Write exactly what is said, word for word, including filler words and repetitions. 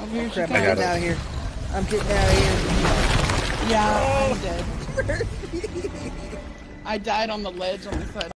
Oh, here she Crap, comes. I'm getting out of here. I'm getting out of here. Yeah, Oh. I'm dead. I died on the ledge on the side.